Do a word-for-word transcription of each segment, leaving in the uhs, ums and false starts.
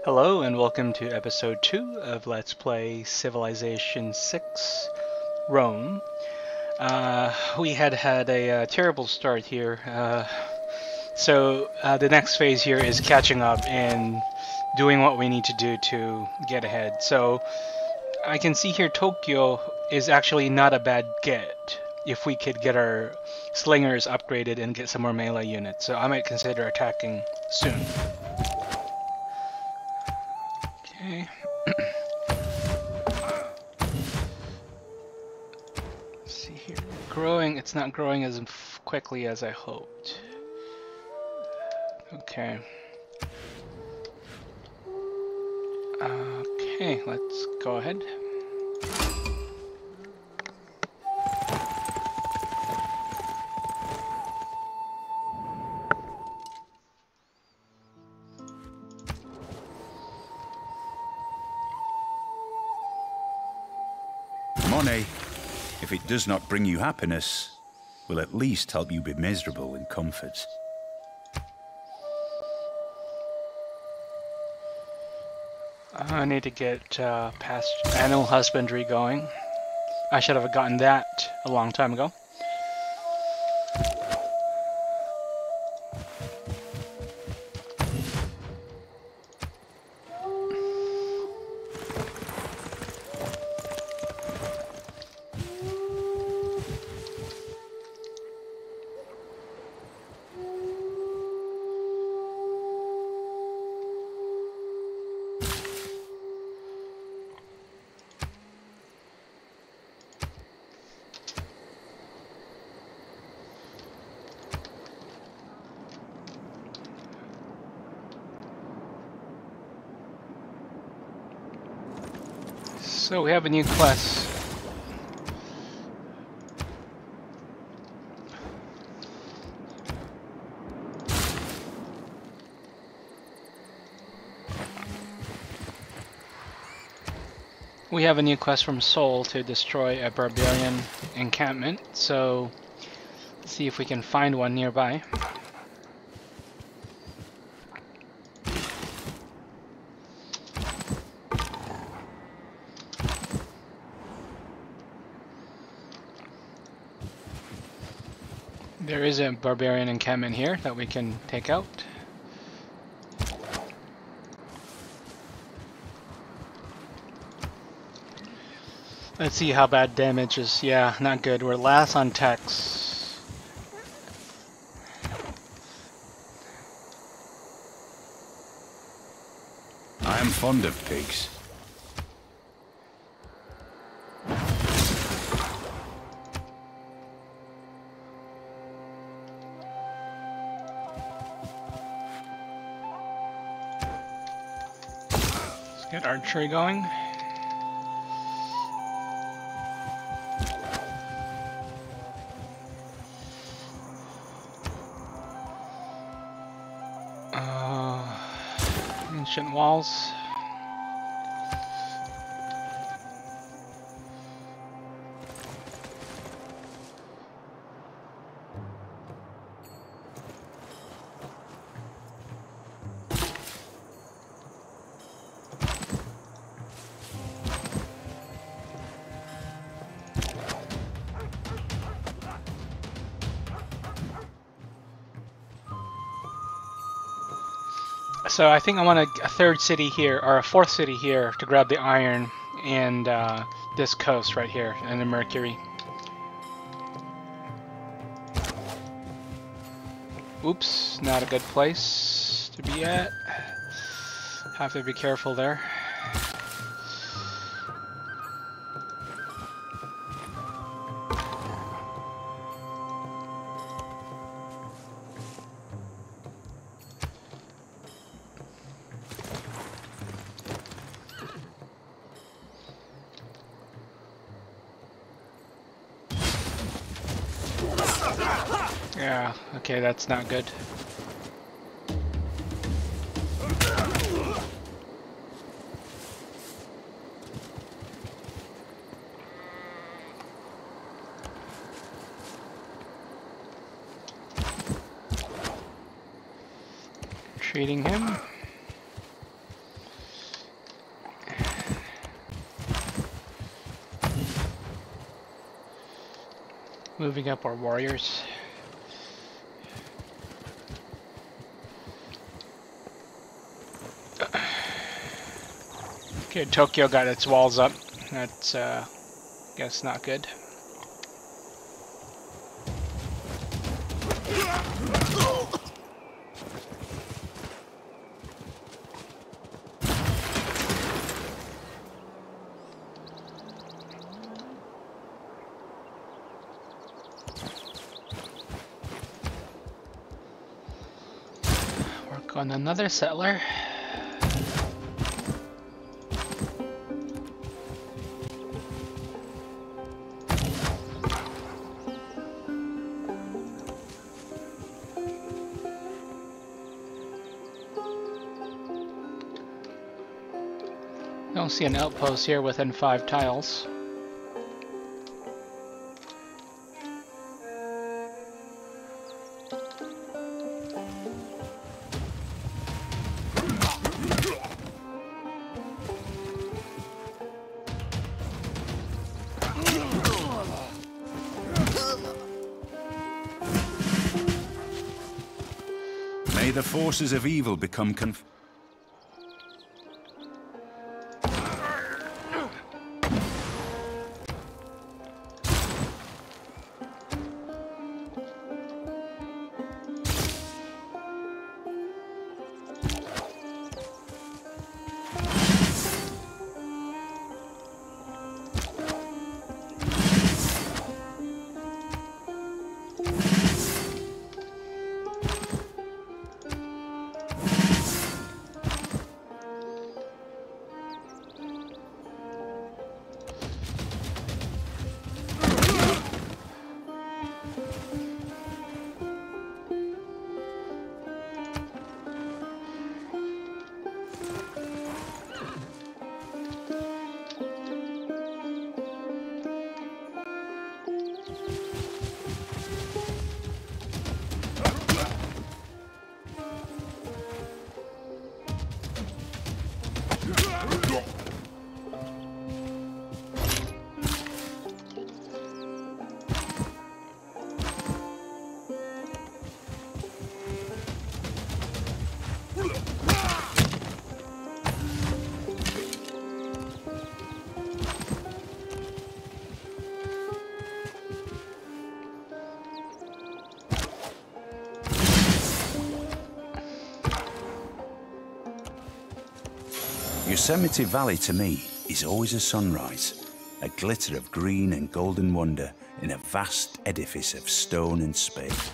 Hello and welcome to episode two of Let's Play Civilization six Rome. Uh, we had had a uh, terrible start here, uh, so uh, the next phase here is catching up and doing what we need to do to get ahead. So I can see here Tokyo is actually not a bad get if we could get our slingers upgraded and get some more melee units, so I might consider attacking soon. Okay. See here, growing, it's not growing as quickly as I hoped. Okay. Okay, let's go ahead. Money, if it does not bring you happiness, will at least help you be miserable in comfort. I need to get uh, past animal husbandry going. I should have gotten that a long time ago. So we have a new quest. We have a new quest from Seoul to destroy a barbarian encampment, so let's see if we can find one nearby. There is a barbarian encampment here that we can take out. Let's see how bad damage is. Yeah, not good. We're last on techs. I am fond of pigs. Let's get archery going. Ancient walls. So I think I want a, a third city here, or a fourth city here, to grab the iron and uh, this coast right here, and the mercury. Oops, not a good place to be at. Have to be careful there. Yeah, okay, that's not good. Treating him. moving up our warriors. Okay, Tokyo got its walls up. That's, uh, guess not good. Work on another settler. Don't see an outpost here within five tiles. May the forces of evil become conf- Yosemite Valley to me is always a sunrise, a glitter of green and golden wonder in a vast edifice of stone and space.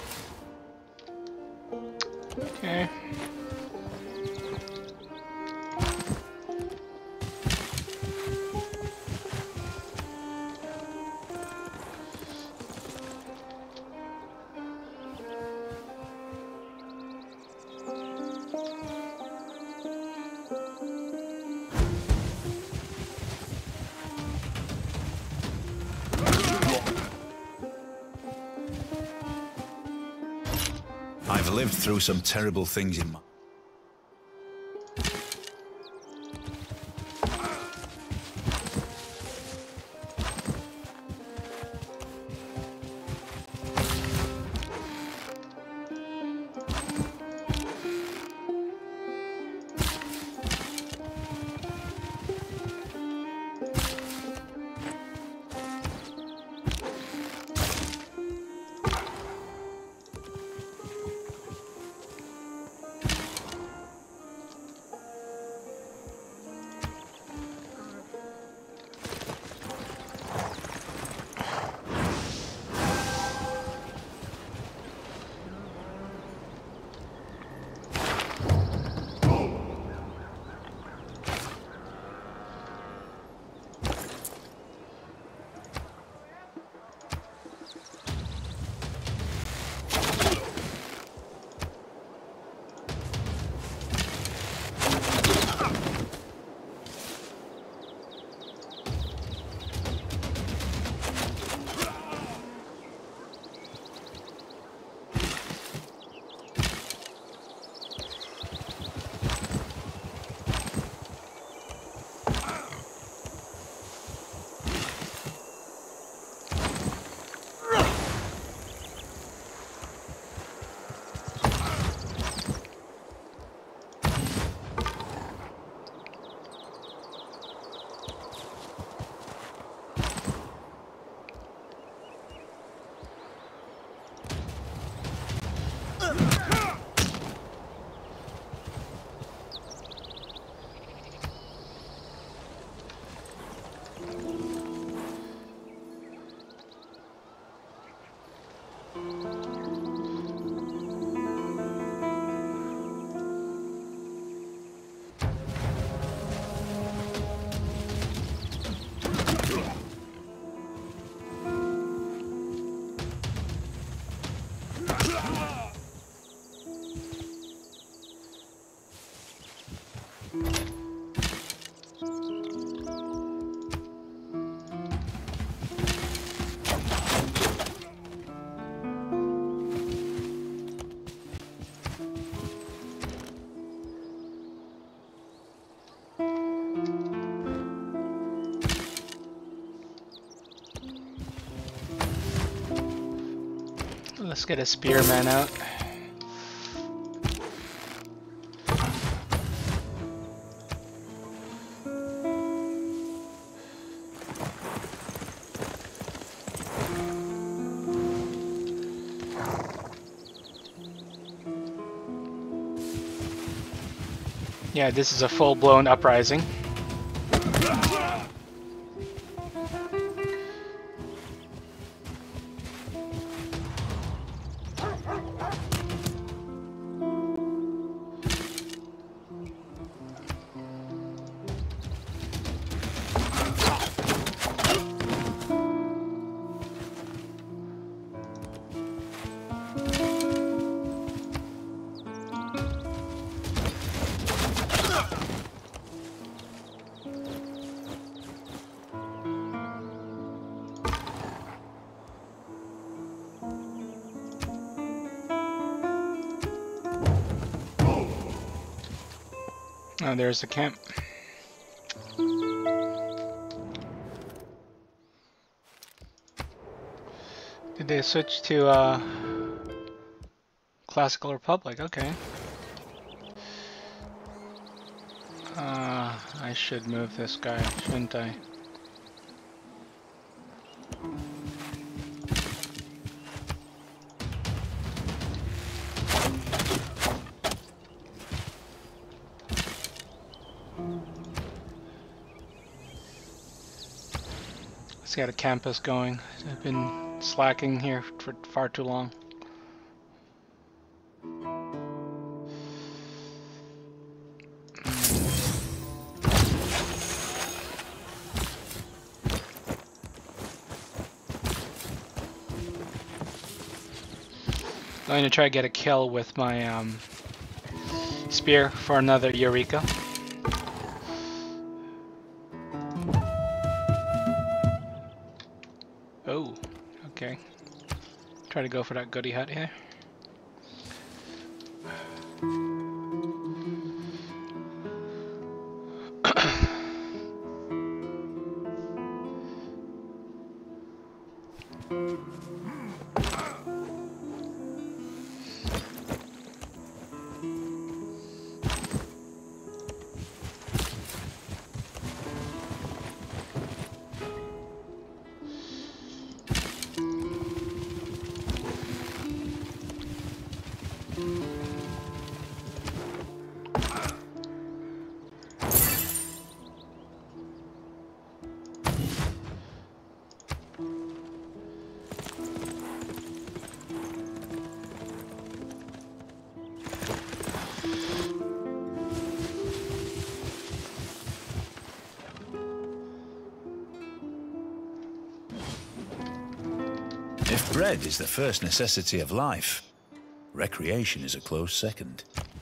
Okay. I've lived through some terrible things in my... Let's get a spearman out. Yeah, this is a full-blown uprising. Oh, there's the camp. Did they switch to uh, Classical Republic? Okay. Uh, I should move this guy, shouldn't I? Let's get a campus going. I've been slacking here for far too long. I'm going to try to get a kill with my um, spear for another Eureka. Oh, okay. Try to go for that goody hut here. If bread is the first necessity of life, recreation is a close second.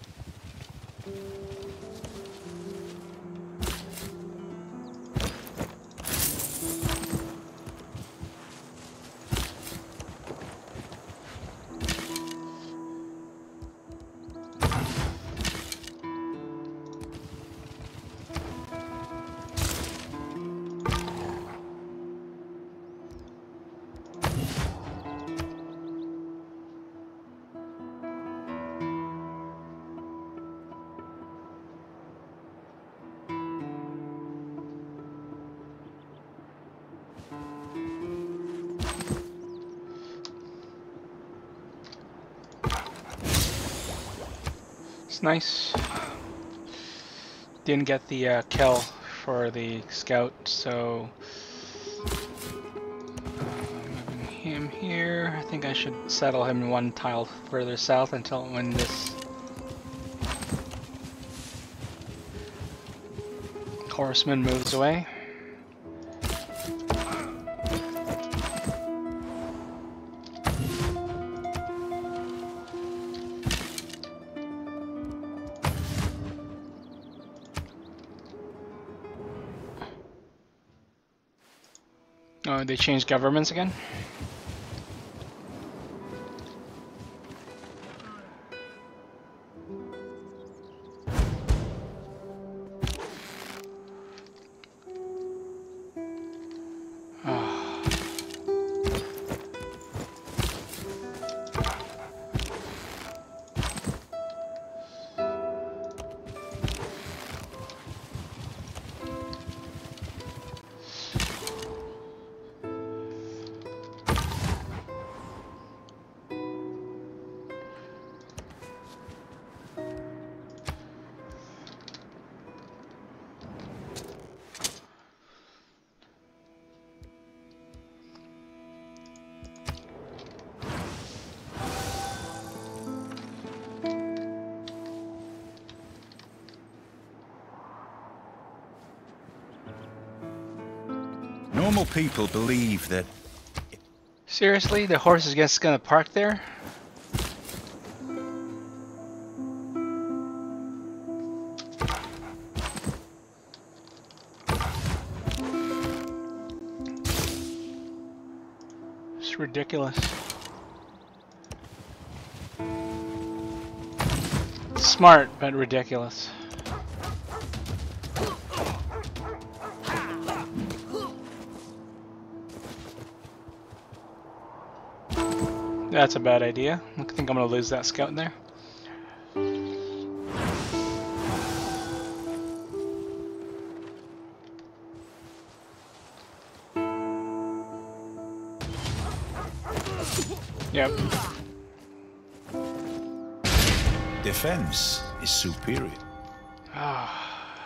It's nice. Didn't get the uh, kill for the scout, so uh, moving him here. I think I should settle him one tile further south until when this horseman moves away. Oh, they changed governments again? Oh. Normal people believe that... Seriously? The horse is just gonna park there? It's ridiculous. Smart, but ridiculous. That's a bad idea. I think I'm gonna lose that scout there. Yep. Defense is superior. Ah.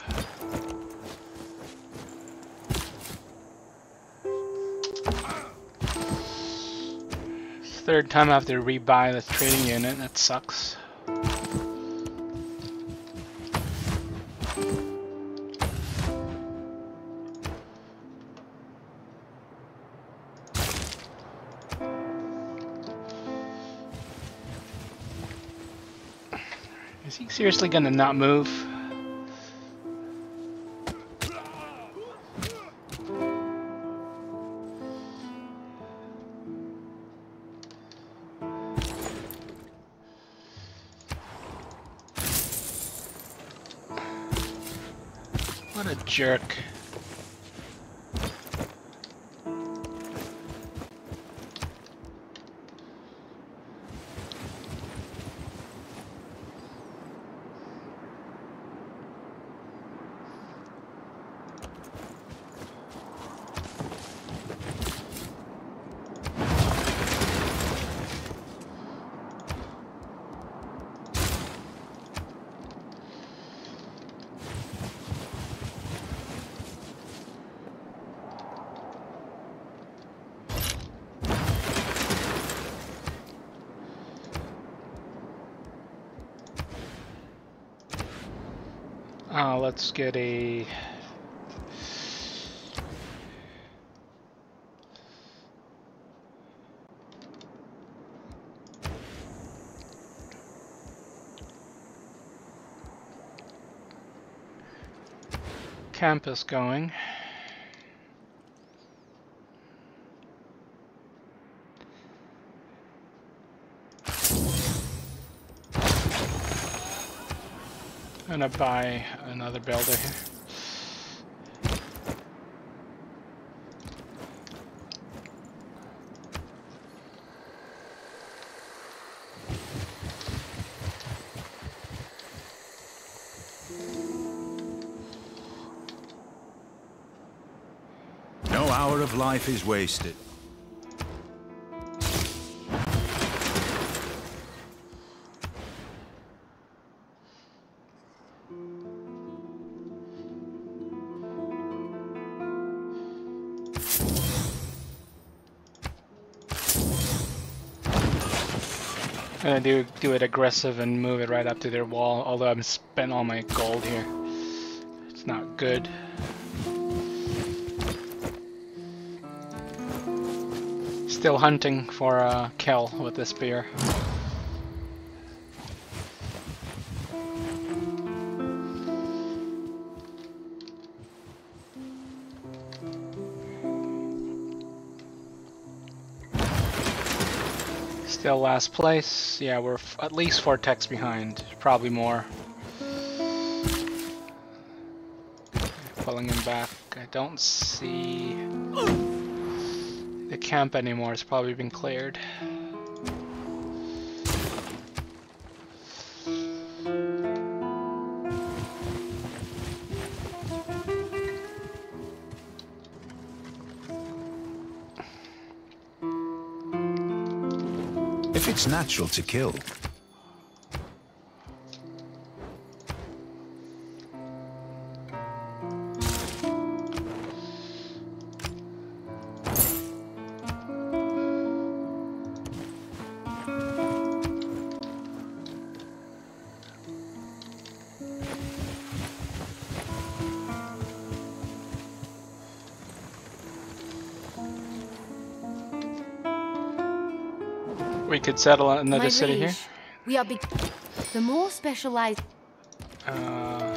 Third time I have to rebuy the trading unit. That sucks. Is he seriously gonna not move? What a jerk. Uh, let's get a... campus going. I'm gonna buy another builder here. No hour of life is wasted. I'm gonna do do it aggressive and move it right up to their wall, although I've spent all my gold here. It's not good. Still hunting for a uh, Kel with this spear. Still last place. Yeah, we're f at least four techs behind. Probably more. Pulling him back. I don't see the camp anymore. It's probably been cleared. If it's natural to kill, We could settle another My city here. liege, we are big. The more specialized. Uh,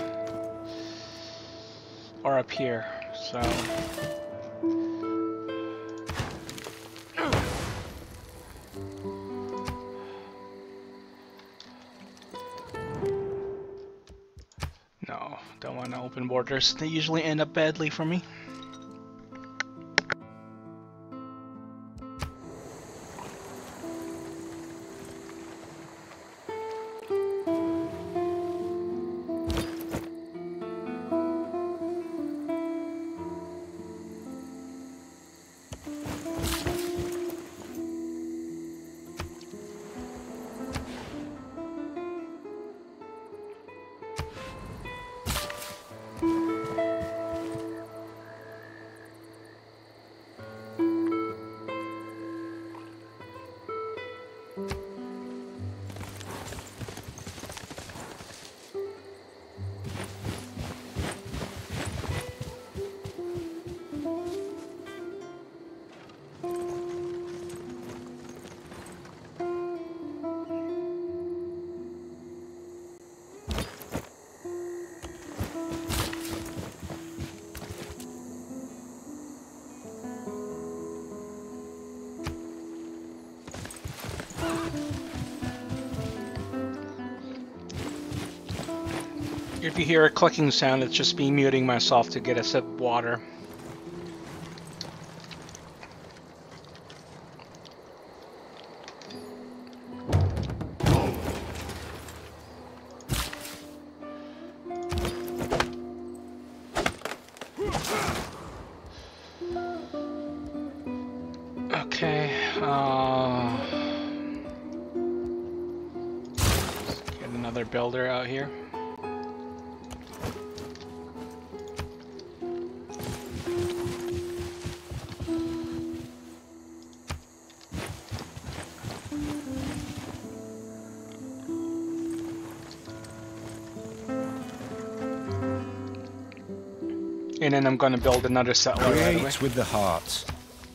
or up here. So. No, don't want to open borders. They usually end up badly for me. If you hear a clicking sound, it's just me muting myself to get a sip of water. Okay, uh, let's get another builder out here. And then I'm going to build another settler right away. Create with the heart.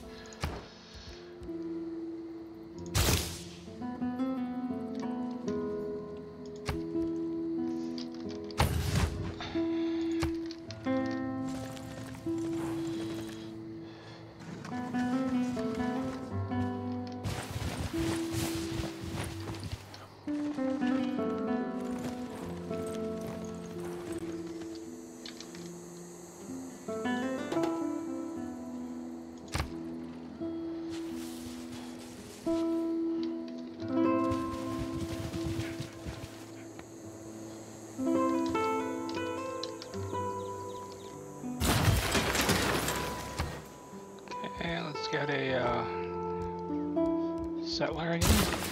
Get a uh, settler again.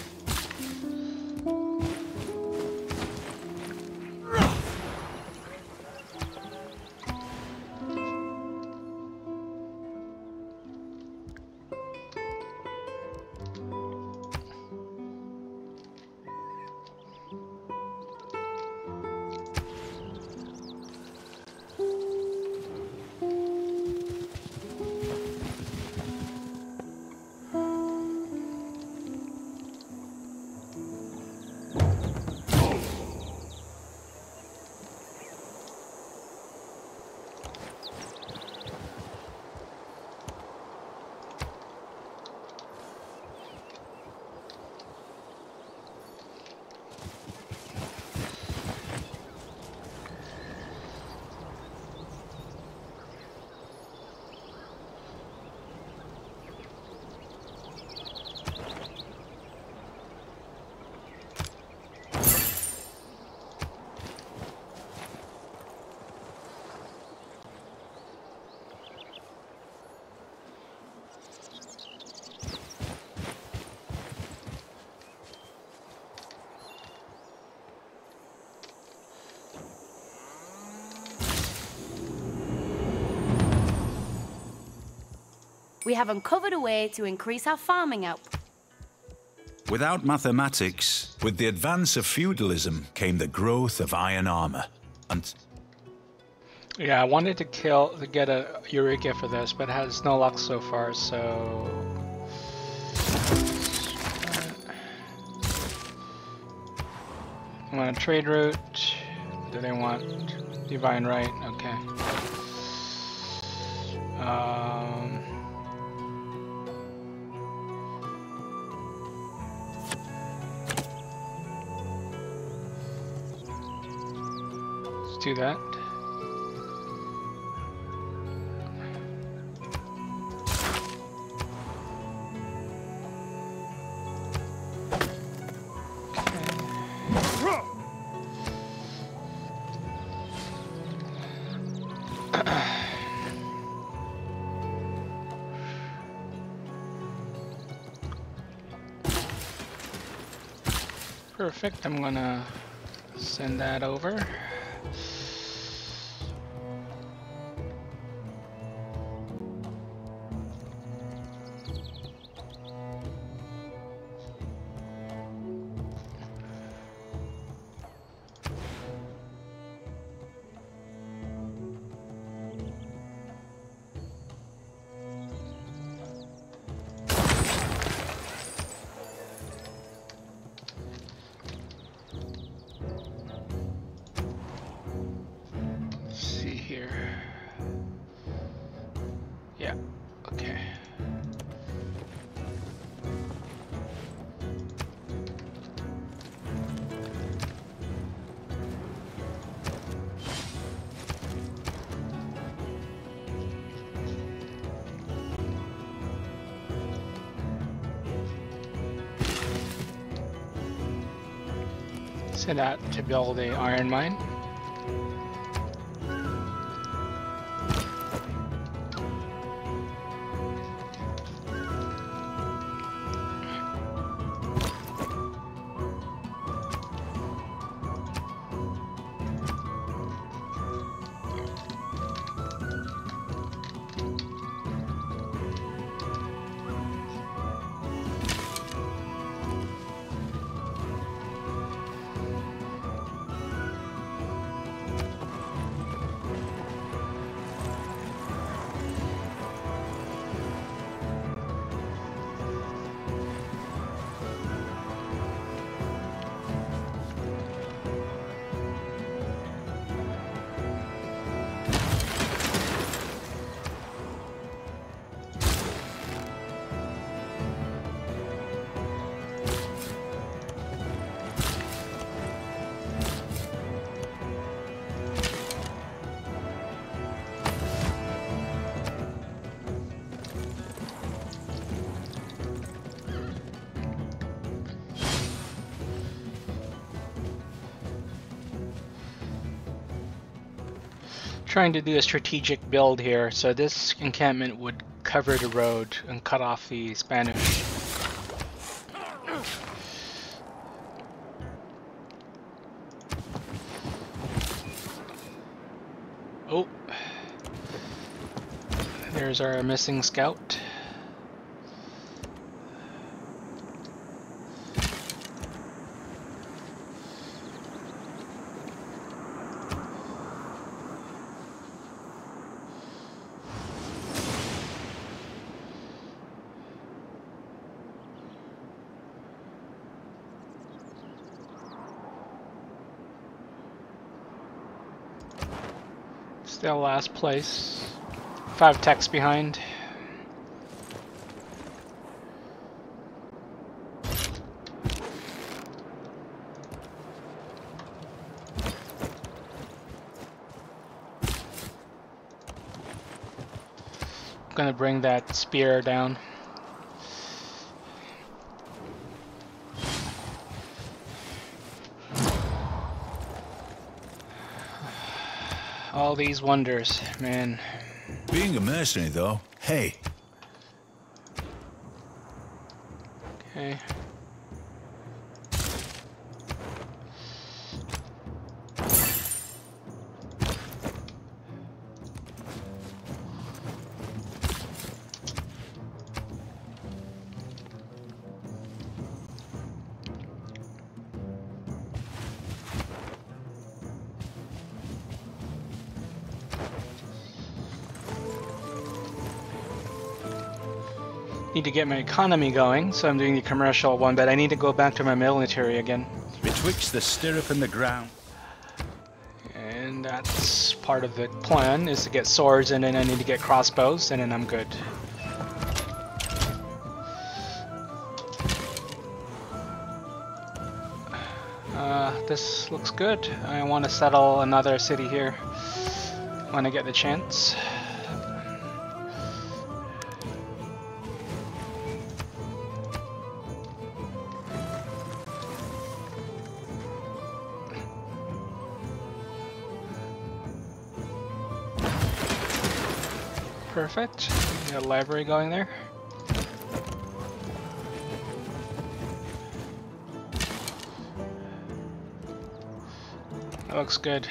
We have uncovered a way to increase our farming output. Without mathematics, with the advance of feudalism came the growth of iron armor. And yeah, I wanted to kill to get a Eureka for this, but has no luck so far. So I want a trade route. Do they want divine right? Okay. Um, let's do that. Perfect, I'm gonna send that over. Yeah, okay. Set out to build a iron mine. Trying to do a strategic build here, so this encampment would cover the road and cut off the Spanish. Oh, there's our missing scout. Still last place. Five techs behind. Gonna bring that spear down. All these wonders, man. Being a mercenary, though, hey. Okay. Need to get my economy going, so I'm doing the commercial one, but I need to go back to my military again. Between Betwixt the stirrup and the ground. And that's part of the plan, is to get swords, and then I need to get crossbows, and then I'm good. Uh, this looks good. I want to settle another city here when I get the chance. Perfect. Got a library going there. That looks good.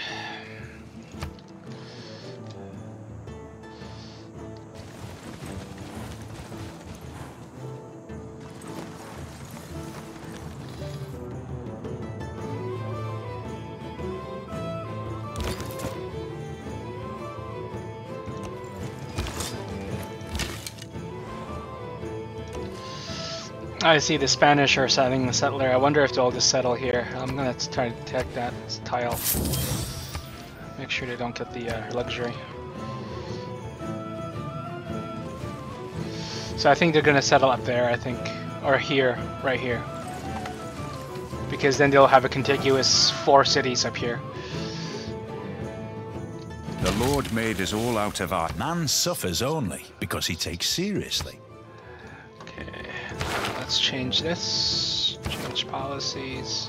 I see the Spanish are setting the settler. I wonder if they'll just settle here. I'm gonna try to attack that tile. Make sure they don't get the uh, luxury. So I think they're gonna settle up there, I think. Or here, right here. Because then they'll have a contiguous four cities up here. The Lord made us all out of art. Man suffers only because he takes seriously. Okay, let's change this. Change policies.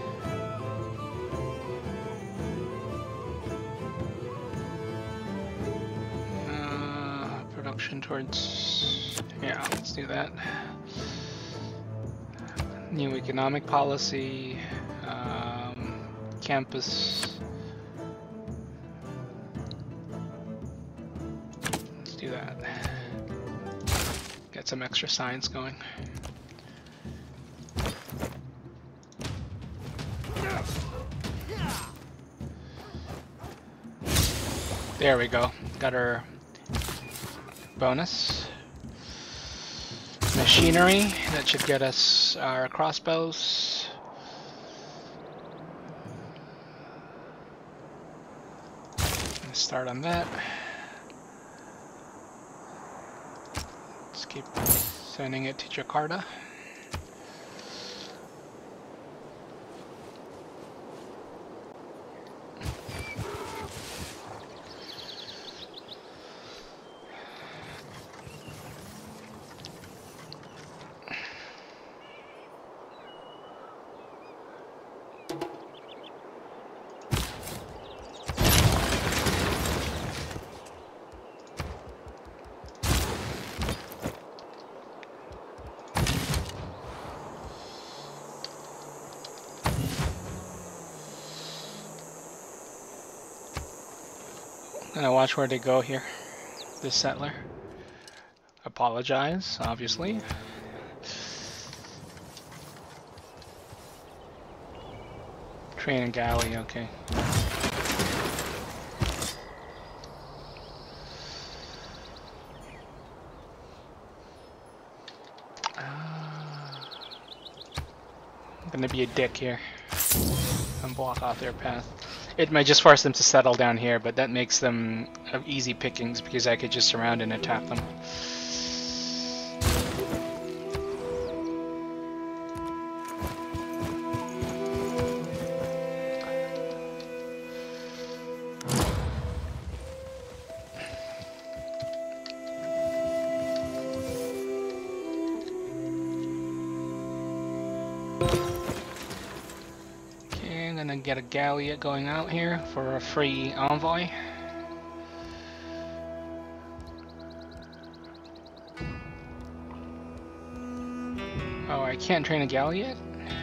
Uh, production towards... Yeah, let's do that. New economic policy. Um, campus. Let's do that. Get some extra science going. There we go. Got our bonus. Machinery, that should get us our crossbows. Let's start on that. Let's keep sending it to Jakarta. Gonna watch where they go here. This settler. Apologize, obviously. Train and galley, okay. Uh, I'm gonna be a dick here and block off their path. It might just force them to settle down here, but that makes them of easy pickings because I could just surround and attack them. Get a galleot going out here for a free envoy. Oh, I can't train a galleot?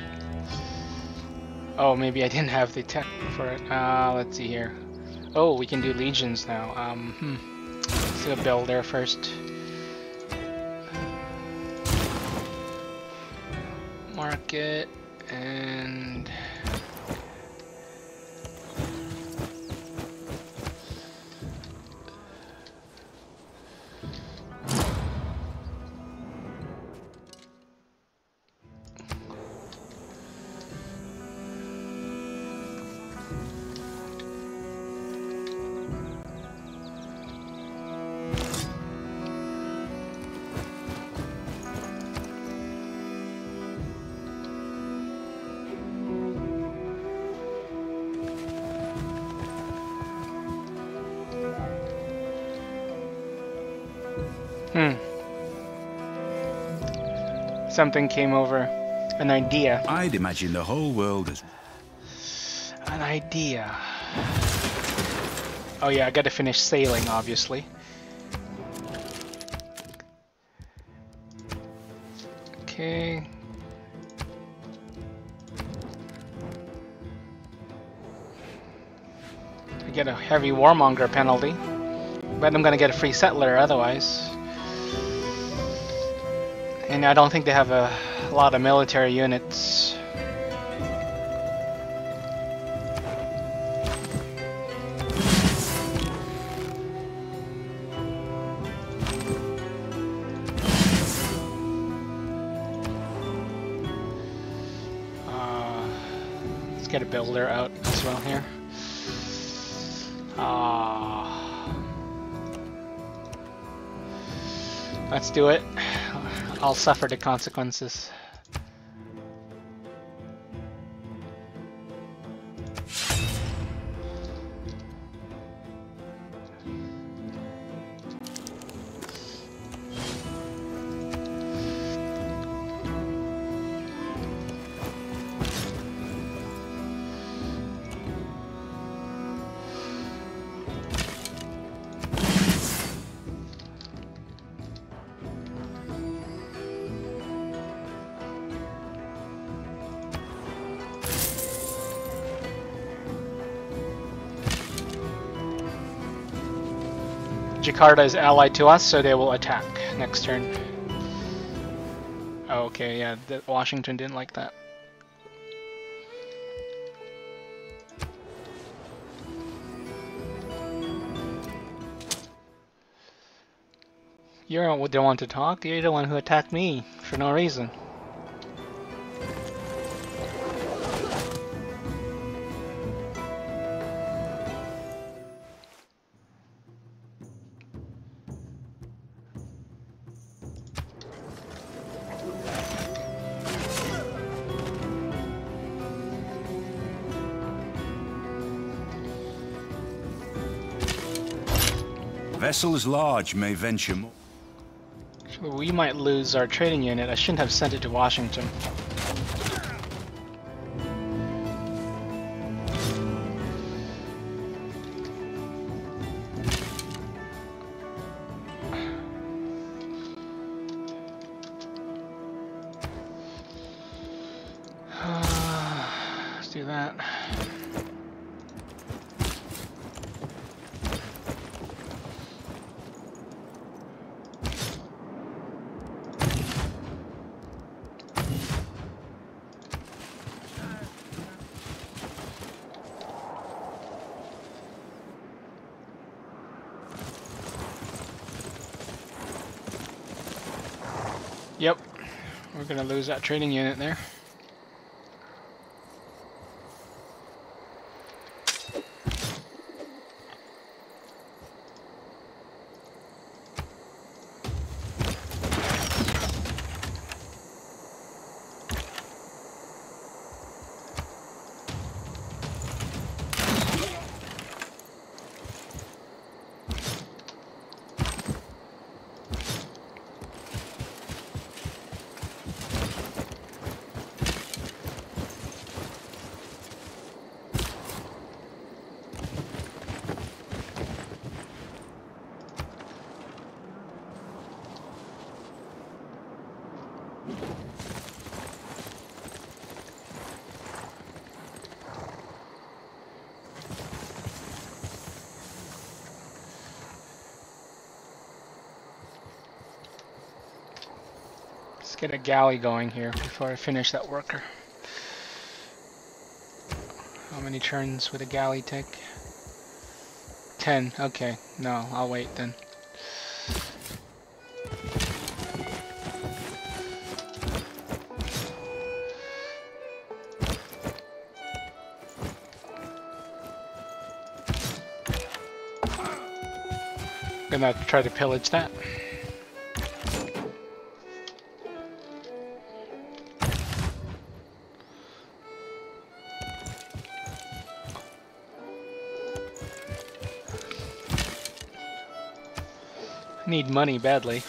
Oh, maybe I didn't have the tech for it. Uh, let's see here. Oh, we can do legions now. Um, hmm. Let's do a builder first. Market and... Hmm. Something came over. An idea. I'd imagine the whole world as... An idea. Oh yeah, I gotta finish sailing, obviously. Okay. I get a heavy warmonger penalty. But I'm gonna get a free settler otherwise. And I don't think they have a lot of military units. Uh, let's get a builder out as well here. Ah. Let's do it. I'll suffer the consequences. Jakarta is allied to us, so they will attack next turn. Oh, okay, yeah, the, Washington didn't like that. You're the one to talk. You're the one who attacked me for no reason. Vessels large may venture more. We might lose our trading unit. I shouldn't have sent it to Washington. Let's do that. Yep, we're gonna lose that trading unit there. Let's get a galley going here before I finish that worker. How many turns would a galley take? Ten. Okay. No, I'll wait then. Gonna try to pillage that. Need money badly.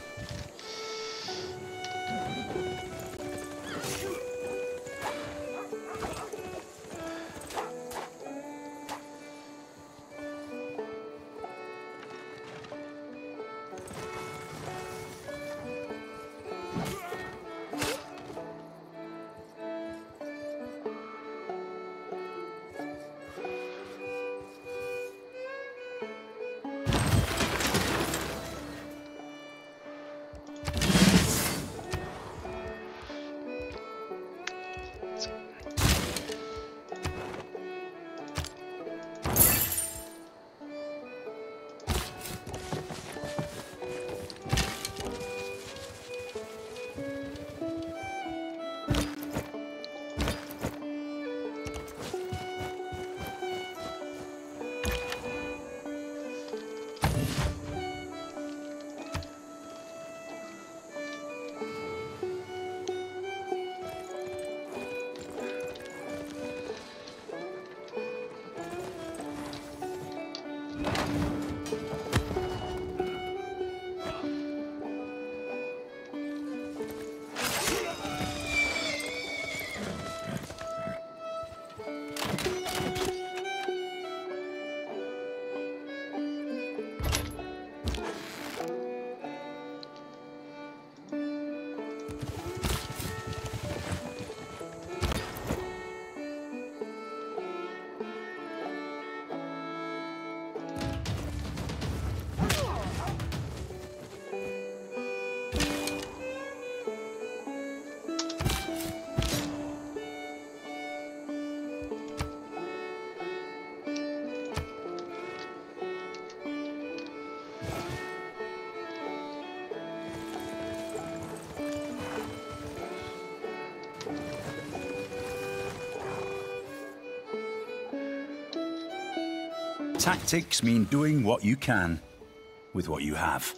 Tactics mean doing what you can with what you have.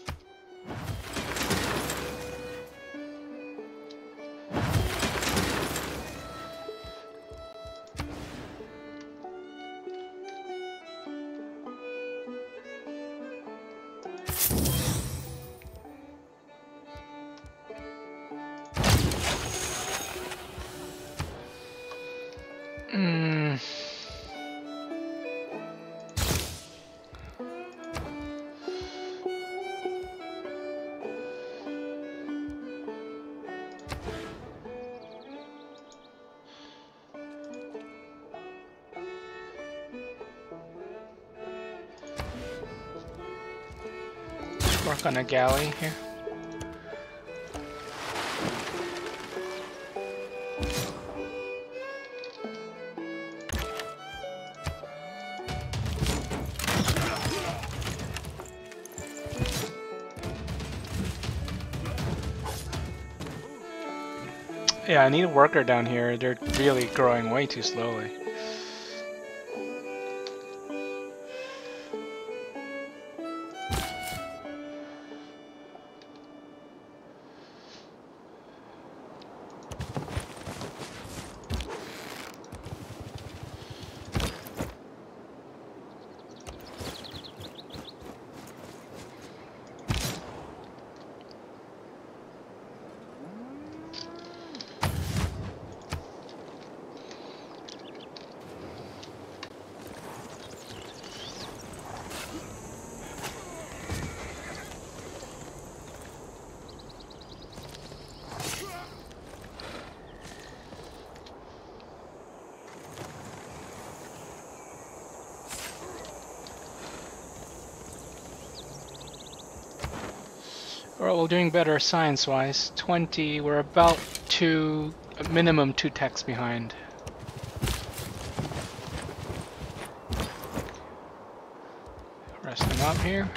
Work on a galley here. Yeah, I need a worker down here. They're really growing way too slowly. Well, we're doing better science-wise. twenty, we're about two, minimum two techs behind. Rest them up here.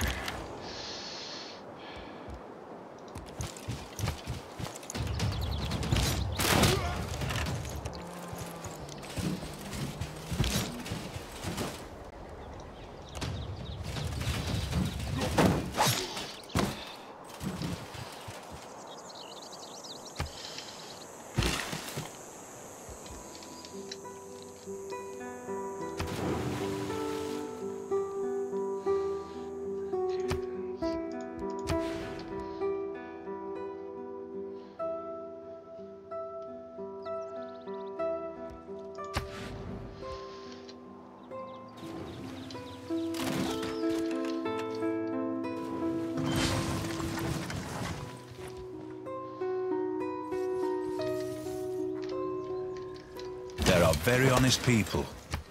are very honest people.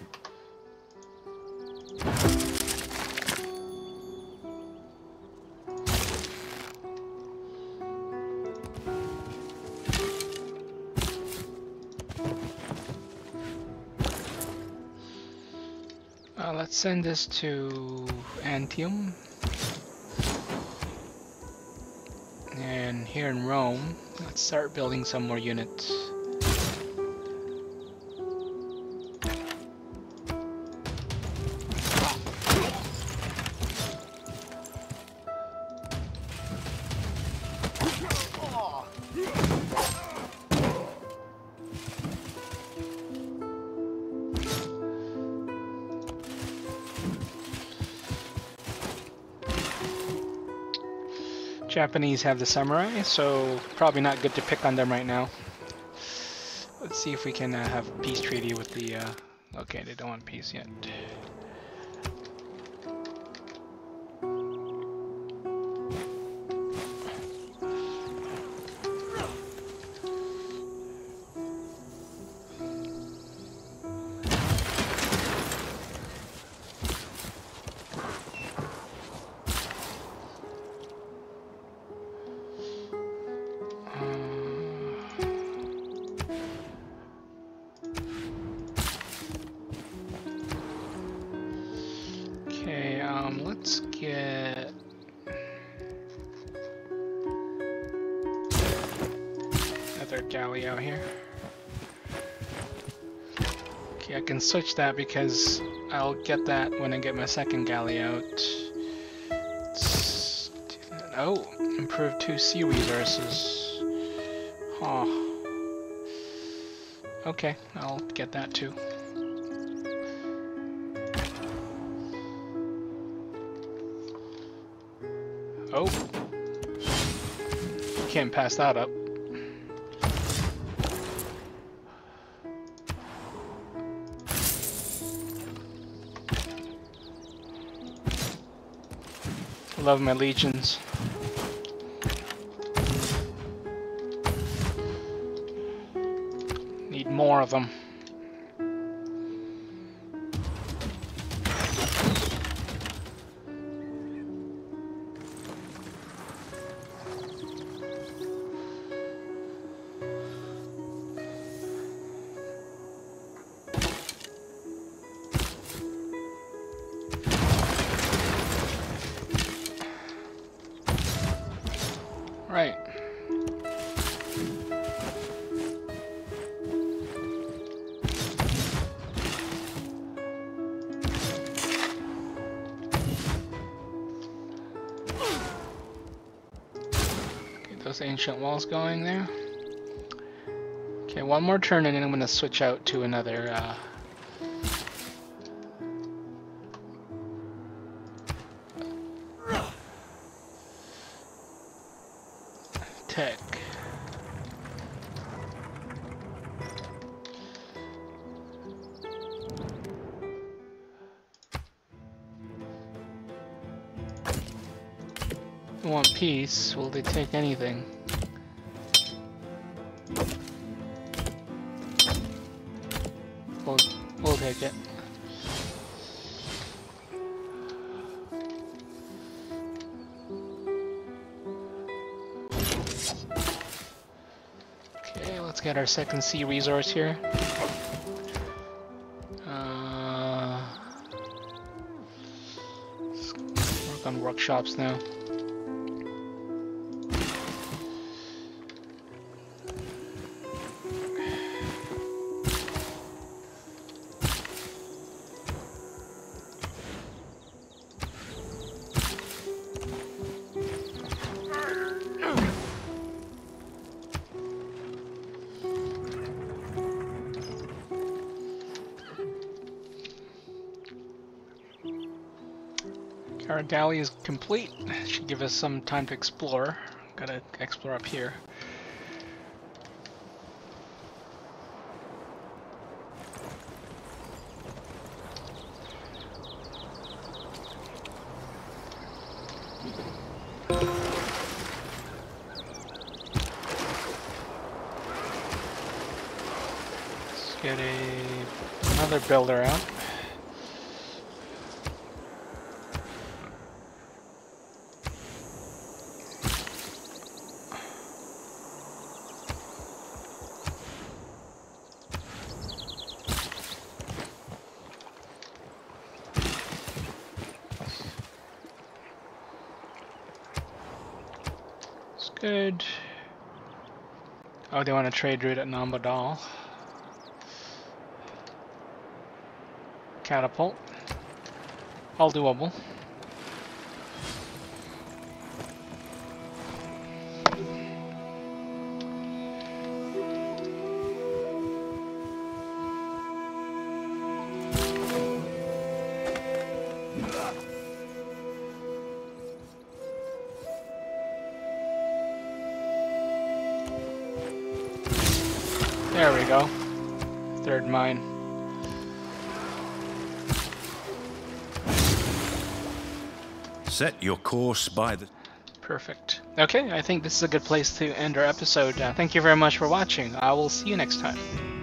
Uh, let's send this to Antium. And here in Rome, let's start building some more units. Japanese have the samurai, so probably not good to pick on them right now. Let's see if we can uh, have a peace treaty with the... Uh... Okay, they don't want peace yet. Let's get another galley out here. Okay, I can switch that because I'll get that when I get my second galley out. Let's do that. Oh, improve two sea resources. Huh. Okay, I'll get that too. Oh, can't pass that up. Love my legions. Need more of them. Right. Get those ancient walls going there. Okay, one more turn and then I'm going to switch out to another uh, tech. They want peace. Will they take anything? We'll, we'll take it. Get our second sea resource here. Uh, let's work on workshops now. Our galley is complete. Should give us some time to explore. Gotta explore up here. Let's get a another builder out. It's good. Oh, they want to trade route at Nambadal. Catapult. All doable. There we go. Third mine. Set your course by the... Perfect. Okay, I think this is a good place to end our episode. Uh, thank you very much for watching. I will see you next time.